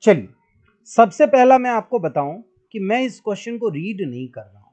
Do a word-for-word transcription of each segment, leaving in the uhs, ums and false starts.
चलिए, सबसे पहला मैं आपको बताऊं कि मैं इस क्वेश्चन को रीड नहीं कर रहा हूं।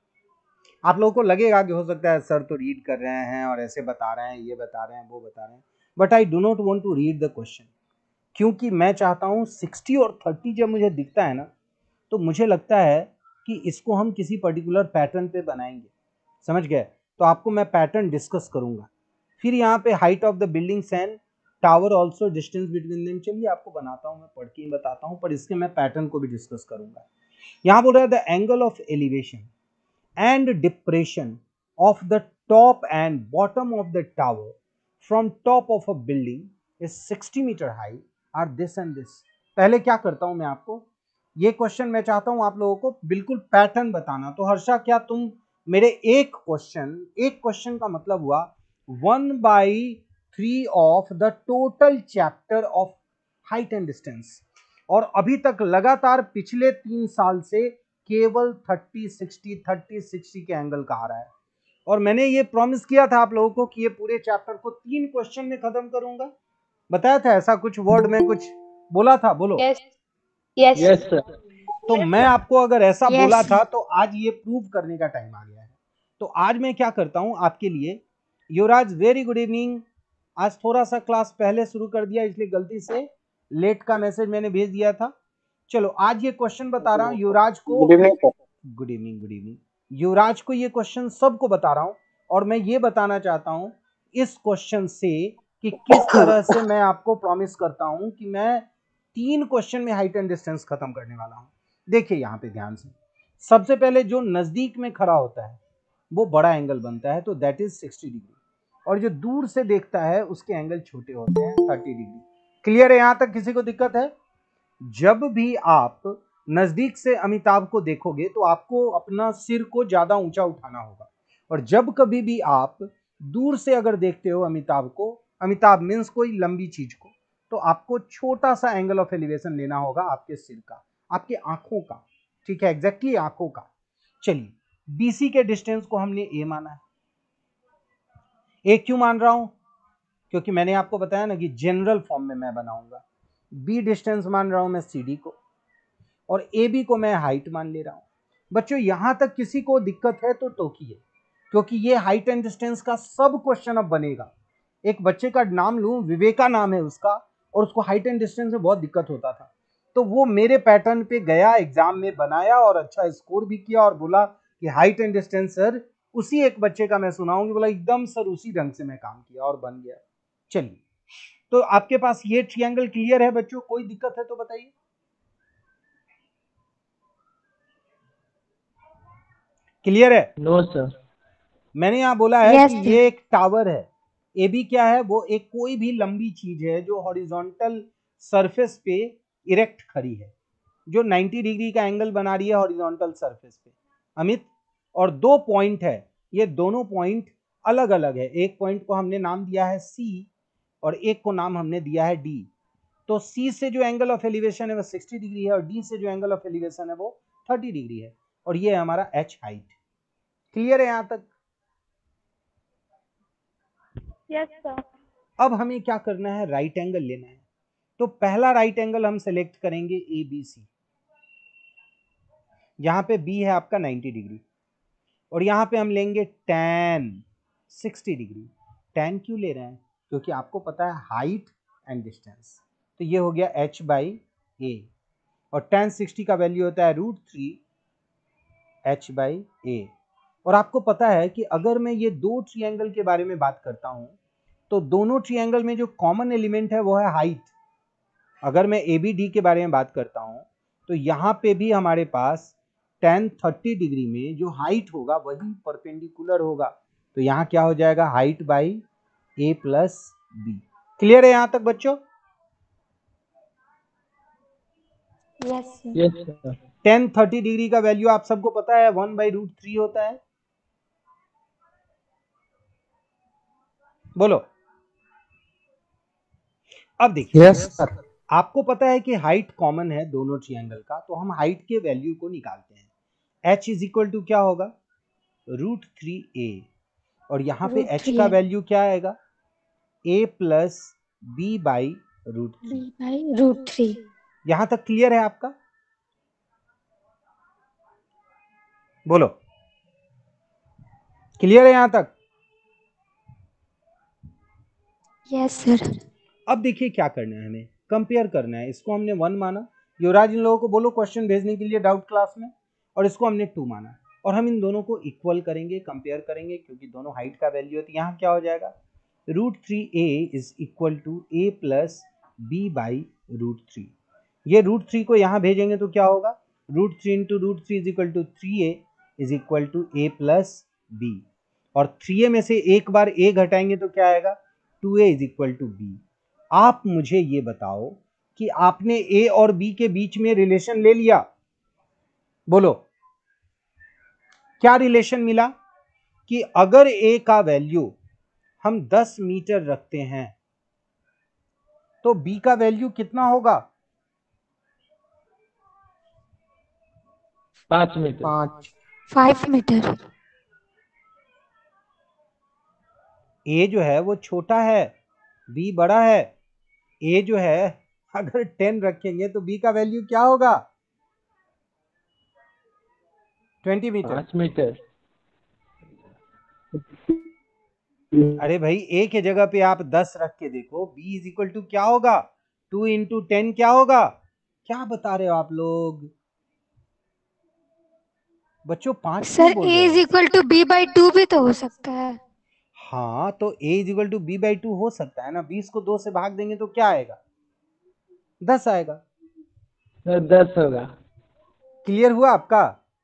आप लोगों को लगेगा कि हो सकता है सर तो रीड कर रहे हैं और ऐसे बता रहे हैं, ये बता रहे हैं, वो बता रहे हैं, but I do not want to read the question, क्योंकि मैं चाहता हूं सिक्सटी और थर्टी जब मुझे दिखता है ना, तो मुझे लगता है कि इसको हम किसी पर्टिकुलर पैटर्न पे बनाएंगे। समझ गए? तो आपको मैं पैटर्न डिस्कस करूंगा। फिर यहाँ पे height of the buildings and tower also distance between them, चलिए आपको बनाता हूँ, मैं पढ़ के ही बताता हूँ, पर इसके मैं पैटर्न को भी डिस्कस करूंगा। यहाँ बोल रहा है the angle of elevation and depression of the top and bottom of the tower from top of a building is sixty meter high are this and this। पहले क्या करता हूं मैं, आपको ये क्वेश्चन मैं चाहता हूं आप लोगों को बिल्कुल पैटर्न बताना। तो हर्षा, क्या तुम मेरे एक क्वेश्चन एक क्वेश्चन का मतलब हुआ one by three of the total chapter of height and distance, और अभी तक लगातार पिछले तीन साल से केवल थर्टी सिक्सटी थर्टी सिक्सटी के एंगल का आ रहा है। और मैंने ये प्रॉमिस किया था आप लोगों को कि ये पूरे चैप्टर को तीन क्वेश्चन में खत्म करूंगा। बताया था ऐसा? कुछ वर्ड में कुछ बोला था? बोलो। Yes yes yes sir. तो मैं आपको अगर ऐसा Yes. बोला था तो आज ये प्रूव करने का टाइम आ गया है। तो आज मैं क्या करता हूं आपके लिए, युवराज वेरी गुड इवनिंग। आज थोड़ा सा क्लास पहले शुरू कर दिया, इसलिए गलती से लेट का मैसेज मैंने भेज दिया था। चलो, आज ये क्वेश्चन बता रहा हूं युवराज को। Good evening sir. Good evening, good evening. Yuvraj को ये क्वेश्चन सबको बता रहा हूं, और मैं ये बताना चाहता हूं इस क्वेश्चन से कि किस तरह से मैं आपको प्रॉमिस करता हूं कि मैं तीन क्वेश्चन में हाइट एंड डिस्टेंस खत्म करने वाला हूं। देखिए यहां पे ध्यान से, सबसे पहले जो नजदीक में खड़ा होता है वो बड़ा एंगल बनता है, तो दैट इज सिक्सटी डिग्री, और जो दूर से देखता है उसके एंगल छोटे होते हैं, थर्टी डिग्री। क्लियर है? यहां तक किसी को दिक्कत है? जब भी आप नजदीक से अमिताभ को देखोगे तो आपको अपना सिर को ज्यादा ऊंचा उठाना होगा, और जब कभी भी आप दूर से अगर देखते हो अमिताभ को, अमिताभ मीन्स कोई लंबी चीज को, तो आपको छोटा सा एंगल ऑफ एलिवेशन लेना होगा आपके सिर का, आपके आंखों का। ठीक है, एग्जैक्टली आंखों का। चलिए, बीसी के डिस्टेंस को हमने ए माना है। ए क्यों मान रहा हूं? क्योंकि मैंने आपको बताया ना कि जनरल फॉर्म में मैं बनाऊंगा। बी डिस्टेंस मान रहा हूं मैं सीडी को, और ए बी को मैं हाइट मान ले रहा हूं। बच्चों यहां तक किसी को दिक्कत है तो टोकिए, क्योंकि ये हाइट एंड डिस्टेंस का सब क्वेश्चन अब बनेगा। एक बच्चे का नाम लूं, विवेका नाम है उसका, और उसको हाइट एंड डिस्टेंस में बहुत दिक्कत होता था, तो वो मेरे पैटर्न पे गया, एग्जाम में बनाया और अच्छा स्कोर भी किया, और बोला कि हाइट एंड डिस्टेंस सर, उसी एक बच्चे का मैं सुनाऊंगी, बोला एकदम सर उसी ढंग से मैं काम किया और बन गया। चलिए, तो आपके पास ये ट्रायंगल क्लियर है बच्चों? कोई दिक्कत है तो बताइए। क्लियर है? No sir. मैंने यहां बोला है Yes, कि sir. ये एक टावर है। ए बी क्या है? वो एक कोई भी लंबी चीज है जो हॉरिजॉन्टल सरफेस पे इरेक्ट खड़ी है, जो नाइंटी डिग्री का एंगल बना रही है हॉरिजॉन्टल सरफेस पे, अमित। और दो पॉइंट है, ये दोनों पॉइंट अलग अलग है। एक पॉइंट को हमने नाम दिया है सी, और एक को नाम हमने दिया है डी। तो सी से जो एंगल ऑफ एलिवेशन है वो सिक्सटी डिग्री है, और डी से जो एंगल ऑफ एलिवेशन है वो थर्टी डिग्री है, और ये है हमारा एच हाइट। क्लियर है यहां तक? Yes, sir. अब हमें क्या करना है? राइट एंगल लेना है। तो पहला राइट एंगल हम सेलेक्ट करेंगे ए बी सी। यहां पे बी है आपका नाइंटी डिग्री, और यहां पे हम लेंगे टेन सिक्सटी डिग्री। टेन क्यों ले रहे हैं? क्योंकि आपको पता है हाइट एंड डिस्टेंस, तो ये हो गया एच बाई ए, और टेन सिक्सटी का वैल्यू होता है root three H by A. और आपको पता है कि अगर मैं ये दो ट्रायंगल के बारे में बात करता हूं, तो दोनों ट्रायंगल में जो कॉमन एलिमेंट है वो है हाइट। अगर मैं ए बी डी के बारे में बात करता हूं, तो यहां पे भी हमारे पास टेन थर्टी डिग्री में जो हाइट होगा वही परपेंडिकुलर होगा, तो यहां क्या हो जाएगा? Height by A plus B. Clear है यहां तक बच्चों? Yes, sir. Yes sir. Tan thirty degree का वैल्यू आप सबको पता है वन बाई रूट थ्री होता है। बोलो। अब देखिए, यस सर। आपको पता है कि हाइट कॉमन है दोनों ट्रायंगल का, तो हम हाइट के वैल्यू को निकालते हैं। h इज इक्वल टू क्या होगा? रूट थ्री ए, और यहां पे Root h three का है. वैल्यू क्या आएगा? a plus B by root three. B by root three. यहां तक क्लियर है आपका? बोलो, क्लियर है यहां तक? Yes sir. अब देखिए क्या करना है, हमें कंपेयर करना है। इसको हमने वन माना, युवराज इन लोगों को बोलो क्वेश्चन भेजने के लिए डाउट क्लास में, और इसको हमने टू माना, और हम इन दोनों को इक्वल करेंगे, कंपेयर करेंगे, क्योंकि दोनों हाइट का वैल्यू है। तो यहाँ क्या हो जाएगा, root three A is equal to A plus B by root three. ये रूट थ्री को यहाँ भेजेंगे तो क्या होगा, root three into root three is equal to three A is equal to A plus B, और थ्री ए में से एक बार ए घटाएंगे तो क्या आएगा, two A is equal to B. आप मुझे ये बताओ कि आपने ए और बी के बीच में रिलेशन ले लिया, बोलो क्या रिलेशन मिला, कि अगर ए का वैल्यू हम दस मीटर रखते हैं तो बी का वैल्यू कितना होगा, पांच मीटर। पाँच। Five metre. ए जो है वो छोटा है, बी बड़ा है। ए जो है अगर टेन रखेंगे तो बी का वैल्यू क्या होगा, ट्वेंटी मीटर। पांच मीटर। अरे भाई ए के जगह पे आप दस रख के देखो, बी इज इक्वल टू क्या होगा, टू इंटू टेन क्या होगा, क्या बता रहे हो आप लोग बच्चों, पांच क्यों सर बोल ए रहे इज हो? Equal to B by two भी तो हो सकता है। हाँ तो a is equal to B by two हो सकता है ना, बीस को दो से भाग देंगे तो क्या आएगा, दस आएगा। सर दस होगा। क्लियर हुआ आपका?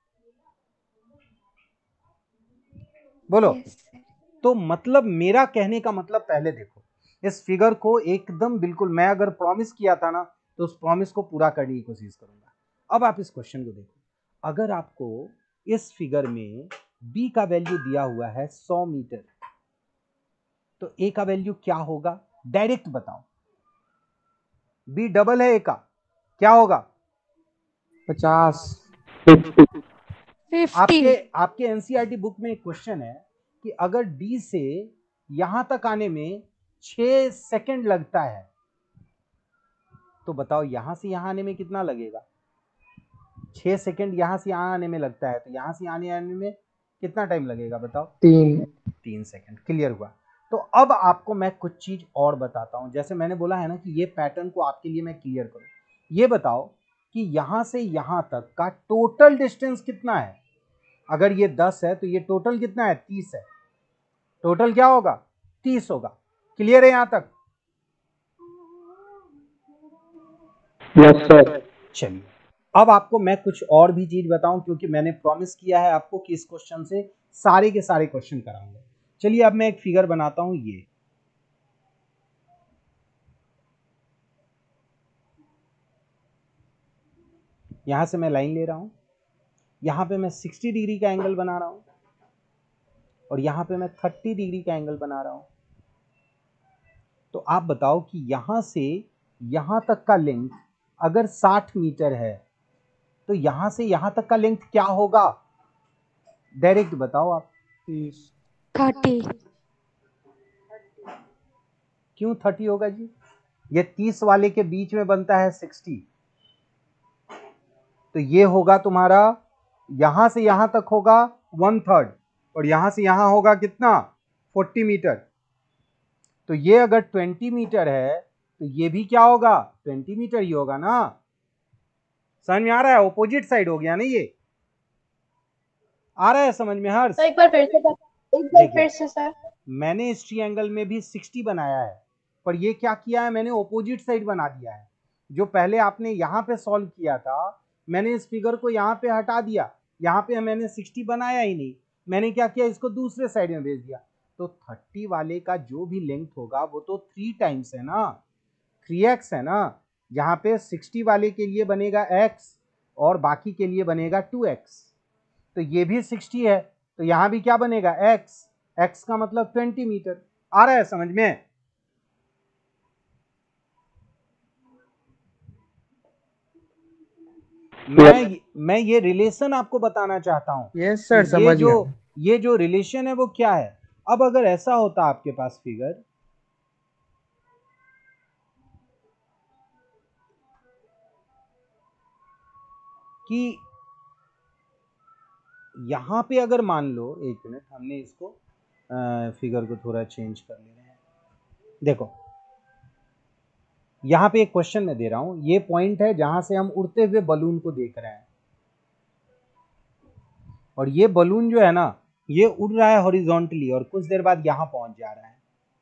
बोलो। Yes sir. तो मतलब मेरा कहने का मतलब, पहले देखो इस फिगर को एकदम बिल्कुल, मैं अगर प्रॉमिस किया था ना तो उस प्रॉमिस को पूरा करने की कोशिश करूंगा। अब आप इस क्वेश्चन को देखो, अगर आपको इस फिगर में b का वैल्यू दिया हुआ है सौ मीटर, तो a का वैल्यू क्या होगा, डायरेक्ट बताओ। b डबल है a का, क्या होगा, पचास। फिफ्टी। आपके आपके एनसीईआरटी बुक में एक क्वेश्चन है कि अगर डी से यहां तक आने में छह सेकंड लगता है, तो बताओ यहां से यहां आने में कितना लगेगा, छह सेकंड यहां से यहां आने में लगता है, तो यहां से आने आने में कितना टाइम लगेगा बताओ, तीन। तीन सेकंड। क्लियर हुआ? तो अब आपको मैं कुछ चीज और बताता हूं, जैसे मैंने बोला है ना कि ये पैटर्न को आपके लिए मैं क्लियर करूं। ये बताओ कि यहां से यहां तक का टोटल डिस्टेंस कितना है, अगर ये दस है तो ये टोटल कितना है, तीस है, टोटल क्या होगा, तीस होगा। क्लियर है यहां तक? Yes sir. चलिए अब आपको मैं कुछ और भी चीज बताऊं, क्योंकि मैंने प्रॉमिस किया है आपको कि इस क्वेश्चन से सारे के सारे क्वेश्चन कराऊंगा। चलिए अब मैं एक फिगर बनाता हूं, ये यहां से मैं लाइन ले रहा हूं, यहां पे मैं साठ डिग्री का एंगल बना रहा हूं, और यहां पे मैं तीस डिग्री का एंगल बना रहा हूं। तो आप बताओ कि यहां से यहां तक का लेंथ अगर साठ मीटर है, तो यहां से यहां तक का लेंथ क्या होगा, डायरेक्ट बताओ आप। तीस। थर्टी। क्यों थर्टी होगा जी, ये तीस वाले के बीच में बनता है साठ, तो ये होगा तुम्हारा, यहां से यहां तक होगा वन थर्ड, और यहां से यहां होगा कितना, चालीस मीटर। तो ये अगर बीस मीटर है तो ये भी क्या होगा, बीस मीटर ही होगा ना। समझ में आ रहा है, ऑपोजिट साइड हो गया ना, ये आ रहा है समझ में हर्ष? एक बार फिर से एक बार फिर से सर। मैंने इस ट्रायंगल में भी साठ बनाया है, पर ये क्या किया है, मैंने ऑपोजिट साइड बना दिया है। जो पहले आपने यहाँ पे सॉल्व किया था, मैंने इस फिगर को यहाँ पे हटा दिया, यहाँ पे मैंने साठ बनाया ही नहीं, मैंने क्या किया, इसको दूसरे साइड में भेज दिया। तो तीस वाले का जो भी लेंथ होगा वो तो थ्री टाइम्स है ना, थ्री एक्स है ना। यहाँ पे साठ वाले के लिए बनेगा x और बाकी के लिए बनेगा टू एक्स, तो ये भी साठ है, तो यहाँ भी क्या बनेगा, x, x का मतलब बीस मीटर। आ रहा है समझ में? मैं मैं ये रिलेशन आपको बताना चाहता हूं। यस सर, ये समझ जो गया। ये जो रिलेशन है वो क्या है। अब अगर ऐसा होता आपके पास फिगर, कि यहां पे अगर मान लो, एक मिनट, हमने इसको आ, फिगर को थोड़ा चेंज कर ले रहे हैं। देखो यहां पे एक क्वेश्चन मैं दे रहा हूं, ये पॉइंट है जहां से हम उड़ते हुए बलून को देख रहे हैं, और ये बलून जो है ना ये उड़ रहा है हॉरिजॉन्टली और कुछ देर बाद यहां पहुंच जा रहा है।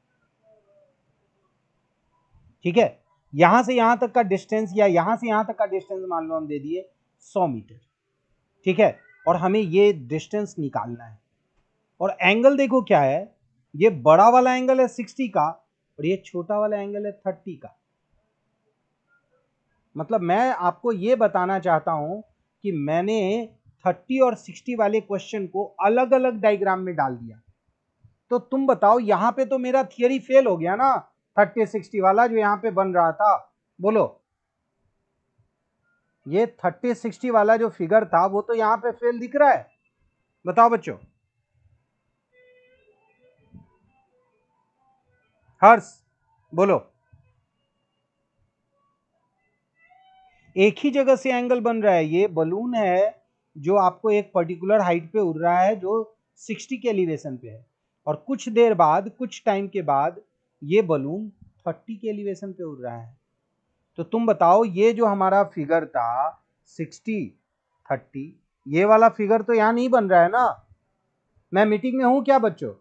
ठीक है, यहां से यहां तक का डिस्टेंस या यहां से यहां तक का डिस्टेंस मान लो हम दे दिए सौ मीटर। ठीक है, और हमें ये डिस्टेंस निकालना है, और एंगल देखो क्या है, ये बड़ा वाला एंगल है साठ का और ये छोटा वाला एंगल है तीस का। मतलब मैं आपको ये बताना चाहता हूं कि मैंने तीस और साठ वाले क्वेश्चन को अलग अलग डायग्राम में डाल दिया। तो तुम बताओ यहां पे तो मेरा थियरी फेल हो गया ना, तीस साठ वाला जो यहां पे बन रहा था। बोलो, ये तीस साठ वाला जो फिगर था वो तो यहां पे फेल दिख रहा है। बताओ बच्चों, हर्ष बोलो। एक ही जगह से एंगल बन रहा है, ये बलून है जो आपको एक पर्टिकुलर हाइट पे उड़ रहा है जो साठ के एलिवेशन पे है, और कुछ देर बाद, कुछ टाइम के बाद ये बलून तीस के एलिवेशन पे उड़ रहा है। तो तुम बताओ ये जो हमारा फिगर था साठ तीस, ये वाला फिगर तो यहां नहीं बन रहा है ना। मैं मीटिंग में हूं क्या बच्चों?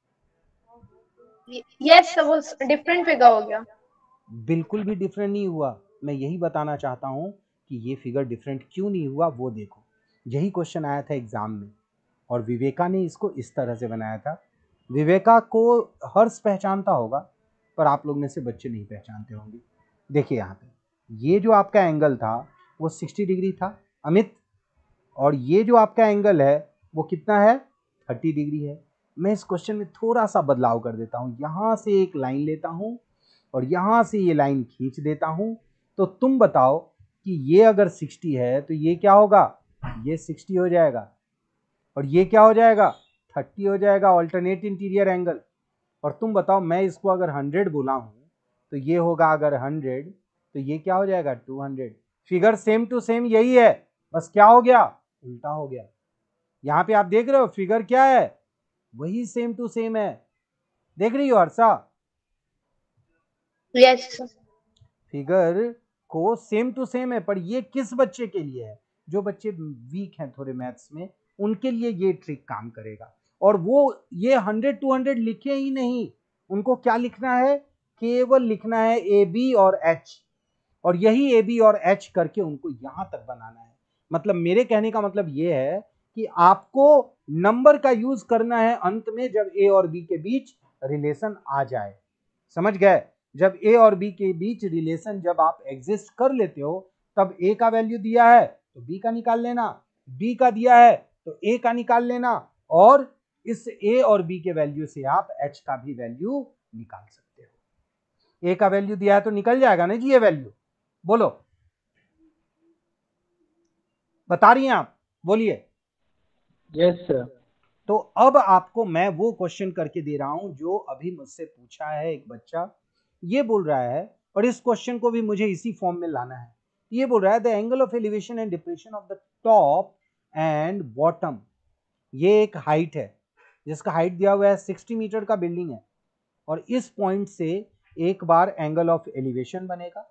यस, वो डिफरेंट फिगर हो गया। बिल्कुल भी डिफरेंट नहीं हुआ। मैं यही बताना चाहता हूं कि ये फिगर डिफरेंट क्यों नहीं हुआ वो देखो। यही क्वेश्चन आया था एग्जाम में और विवेका ने इसको इस तरह से बनाया था। विवेका को हर्ष पहचानता होगा, पर आप लोग में से बच्चे नहीं पहचानते होंगे। देखिए यहाँ पे ये जो आपका एंगल था वो साठ डिग्री था अमित, और ये जो आपका एंगल है वो कितना है, तीस डिग्री है। मैं इस क्वेश्चन में थोड़ा सा बदलाव कर देता हूँ, यहाँ से एक लाइन लेता हूँ और यहाँ से ये लाइन खींच देता हूँ। तो तुम बताओ कि ये अगर साठ है तो ये क्या होगा, ये साठ हो जाएगा, और ये क्या हो जाएगा, तीस हो जाएगा, ऑल्टरनेट इंटीरियर एंगल। और तुम बताओ मैं इसको अगर सौ बोला हूँ तो ये होगा अगर सौ तो ये क्या हो जाएगा दो सौ। फिगर सेम टू सेम यही है, बस क्या हो गया, उल्टा हो गया। यहाँ पे आप देख रहे हो फिगर क्या है, वही सेम टू सेम है। देख रही हो हर्षा? यस। फिगर को सेम टू सेम है, पर ये किस बच्चे के लिए है, जो बच्चे वीक हैं थोड़े मैथ्स में, उनके लिए ये ट्रिक काम करेगा। और वो ये हंड्रेड टू हंड्रेड लिखे ही नहीं, उनको क्या लिखना है, केवल लिखना है ए बी और एच, और यही ए बी और एच करके उनको यहां तक बनाना है। मतलब मेरे कहने का मतलब ये है कि आपको नंबर का यूज करना है अंत में, जब ए और बी के बीच रिलेशन आ जाए। समझ गए? जब ए और बी के बीच रिलेशन जब आप एग्जिस्ट कर लेते हो, तब ए का वैल्यू दिया है तो बी का निकाल लेना, बी का दिया है तो ए का निकाल लेना, और इस ए और बी के वैल्यू से आप एच का भी वैल्यू निकाल सकते हो। ए का वैल्यू दिया है तो निकल जाएगा ना जी ये वैल्यू। बोलो, बता रही हैं आप? बोलिए। Yes sir. तो अब आपको मैं वो क्वेश्चन करके दे रहा हूं जो अभी मुझसे पूछा है एक बच्चा। ये बोल रहा है, और इस क्वेश्चन को भी मुझे इसी फॉर्म में लाना है। ये बोल रहा है the angle of elevation and depression of the top and bottom. ये एक हाइट है जिसका हाइट दिया हुआ है साठ मीटर का बिल्डिंग है, और इस पॉइंट से एक बार एंगल ऑफ एलिवेशन बनेगा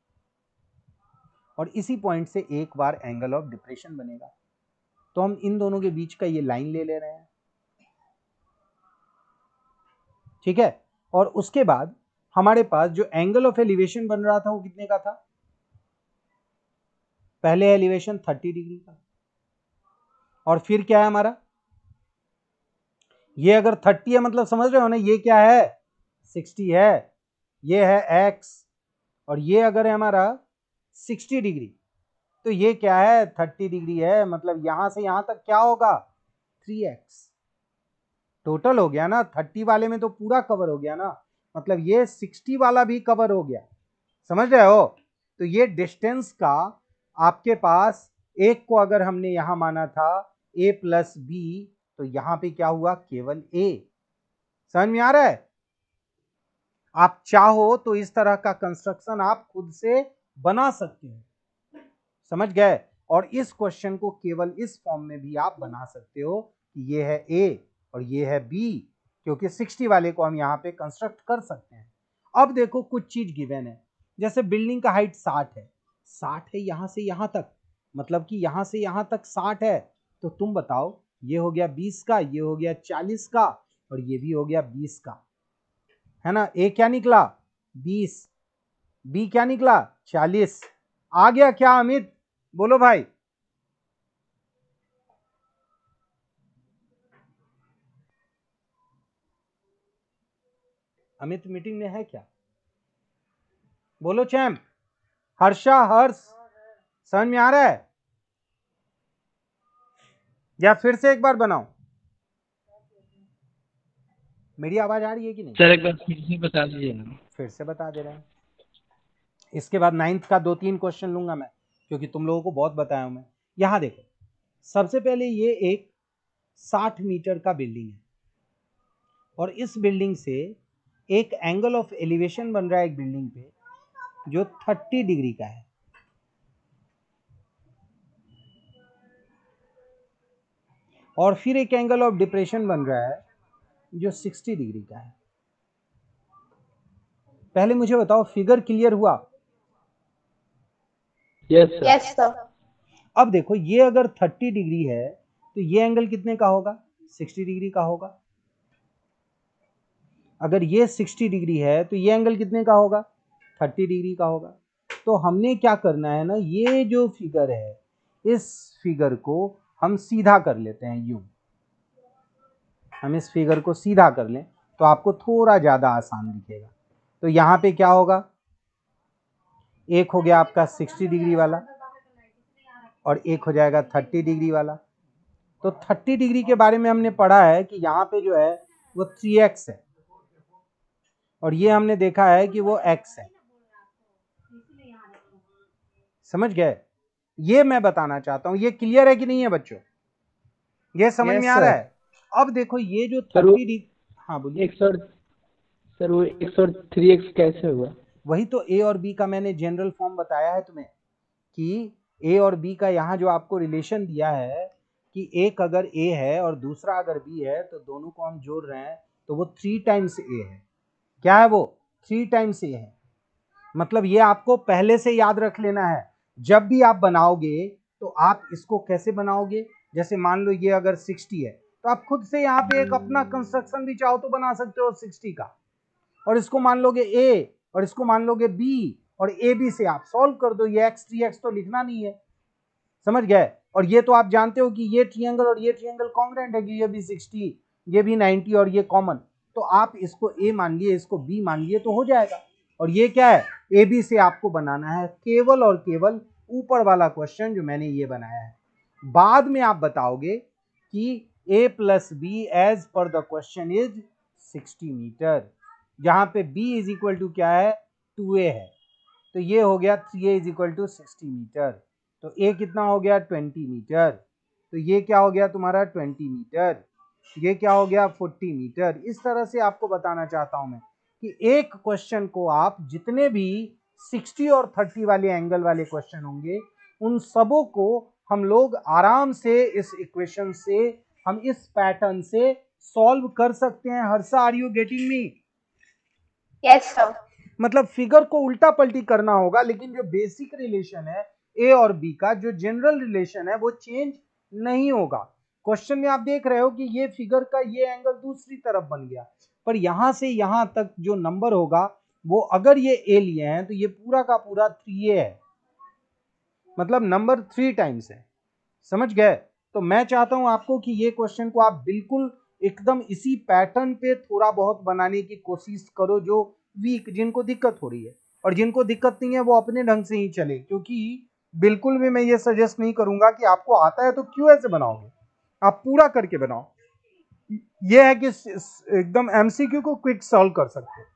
और इसी पॉइंट से एक बार एंगल ऑफ डिप्रेशन बनेगा। तो हम इन दोनों के बीच का ये लाइन ले ले रहे हैं। ठीक है, और उसके बाद हमारे पास जो एंगल ऑफ एलिवेशन बन रहा था वो कितने का था, पहले एलिवेशन तीस डिग्री का, और फिर क्या है हमारा, ये अगर तीस है मतलब समझ रहे हो ना, ये क्या है साठ है, ये है x, और ये अगर है हमारा साठ डिग्री तो ये क्या है तीस डिग्री है, मतलब यहां से यहां तक क्या होगा थ्री एक्स। टोटल हो गया ना, तीस वाले में तो पूरा कवर हो गया ना, मतलब ये साठ वाला भी कवर हो गया। समझ रहे हो? तो ये डिस्टेंस का आपके पास एक को अगर हमने यहां माना था a प्लस बी, तो यहां पे क्या हुआ, केवल a। समझ में आ रहा है? आप चाहो तो इस तरह का कंस्ट्रक्शन आप खुद से बना सकते हो। समझ गए? और इस क्वेश्चन को केवल इस फॉर्म में भी आप बना सकते हो कि ये है ए और ये है बी, क्योंकि साठ वाले को हम यहाँ पे कंस्ट्रक्ट कर सकते हैं। अब देखो कुछ चीज गिवन है, जैसे बिल्डिंग का हाइट साठ है, साठ है यहाँ से यहाँ तक, मतलब कि यहाँ से यहाँ तक साठ है, तो तुम बताओ ये हो गया बीस का, ये हो गया चालीस का और ये भी हो गया बीस का, है ना। ए क्या निकला बीस, बी क्या निकला चालीस। आ गया क्या अमित, बोलो भाई। अमित मीटिंग में है क्या, बोलो चैम्प। हर्षा, हर्ष, समझ में आ रहा है या फिर से एक बार बनाओ, मेरी आवाज आ रही है कि नहीं? सर एक बार फिर से बता दीजिए ना। फिर से बता दे रहे हैं। इसके बाद नाइन्थ का दो तीन क्वेश्चन लूंगा मैं, क्योंकि तुम लोगों को बहुत बताया हूं मैं। यहां देखो, सबसे पहले ये एक साठ मीटर का बिल्डिंग है और इस बिल्डिंग से एक एंगल ऑफ एलिवेशन बन रहा है एक बिल्डिंग पे जो तीस डिग्री का है। और फिर एक एंगल ऑफ डिप्रेशन बन रहा है जो साठ डिग्री का है। पहले मुझे बताओ फिगर क्लियर हुआ? Yes sir. Yes sir. अब देखो ये अगर तीस डिग्री है तो ये एंगल कितने का होगा? साठ डिग्री का होगा। अगर ये साठ डिग्री है तो ये एंगल कितने का होगा? तीस डिग्री का होगा। तो हमने क्या करना है ना, ये जो फिगर है इस फिगर को हम सीधा कर लेते हैं यूं। हम इस फिगर को सीधा कर लें तो आपको थोड़ा ज्यादा आसान दिखेगा। तो यहां पे क्या होगा, एक हो गया आपका साठ डिग्री वाला और एक हो जाएगा तीस डिग्री वाला। तो तीस डिग्री के बारे में हमने पढ़ा है कि यहाँ पे जो है वो थ्री एक्स है और ये हमने देखा है कि वो x है। समझ गए? ये मैं बताना चाहता हूं, ये क्लियर है कि नहीं है बच्चों? ये समझ Yes, में आ रहा sir. है? अब देखो ये जो सर, वो- तीस डिग्री, हाँ बोलिए। एक सौ सर वो एक सौ थ्री एक्स कैसे हुआ? वही तो ए और बी का मैंने जनरल फॉर्म बताया है तुम्हें कि ए और बी का यहाँ जो आपको रिलेशन दिया है कि एक अगर ए है और दूसरा अगर बी है तो दोनों को हम जोड़ रहे हैं तो वो थ्री टाइम्स ए है। क्या है वो? थ्री टाइम्स ए है। मतलब ये आपको पहले से याद रख लेना है। जब भी आप बनाओगे तो आप इसको कैसे बनाओगे, जैसे मान लो ये अगर साठ है तो आप खुद से यहाँ पे एक अपना कंस्ट्रक्शन भी चाहो तो बना सकते हो साठ का, और इसको मान लोगे ए और इसको मान लोगे बी और ए बी से आप सॉल्व कर दो। ये एक्स थ्री एक्स तो लिखना नहीं है, समझ गए? और ये तो आप जानते हो कि ये ट्रायंगल और ये ट्रायंगल कॉन्ग्रुएंट है कि ये भी साठ, ये भी नब्बे और ये कॉमन, तो आप इसको ए मान लिए, इसको बी मान लिए तो हो जाएगा। और ये क्या है, ए बी से आपको बनाना है केवल और केवल ऊपर वाला क्वेश्चन जो मैंने ये बनाया है। बाद में आप बताओगे कि a plus B as per the question is साठ मीटर, जहां पे b इज इक्वल टू क्या है, टू ए है, तो ये हो गया three A is equal to साठ मीटर। तो a कितना हो गया बीस मीटर, तो ये क्या हो गया तुम्हारा बीस मीटर, ये क्या हो गया चालीस मीटर। इस तरह से आपको बताना चाहता हूं मैं कि एक क्वेश्चन को आप जितने भी साठ और तीस वाले एंगल वाले क्वेश्चन होंगे उन सबों को हम लोग आराम से इस इक्वेशन से, हम इस पैटर्न से सॉल्व कर सकते हैं। Harsha, are you getting me? Yes sir. मतलब फिगर को उल्टा पलटी करना होगा, लेकिन जो बेसिक रिलेशन है ए और बी का, जो जनरल रिलेशन है वो चेंज नहीं होगा। क्वेश्चन में आप देख रहे हो कि ये फिगर का ये एंगल दूसरी तरफ बन गया, पर यहां से यहां तक जो नंबर होगा वो अगर ये ए लिए हैं तो ये पूरा का पूरा थ्री ए है, मतलब नंबर थ्री टाइम्स है। समझ गए? तो मैं चाहता हूं आपको कि ये क्वेश्चन को आप बिल्कुल एकदम इसी पैटर्न पे थोड़ा बहुत बनाने की कोशिश करो, जो वीक, जिनको दिक्कत हो रही है, और जिनको दिक्कत नहीं है वो अपने ढंग से ही चले, क्योंकि बिल्कुल भी मैं ये सजेस्ट नहीं करूंगा कि आपको आता है तो क्यों ऐसे बनाओगे, आप पूरा करके बनाओ। ये है कि एकदम एमसीक्यू को क्विक सॉल्व कर सकते हो।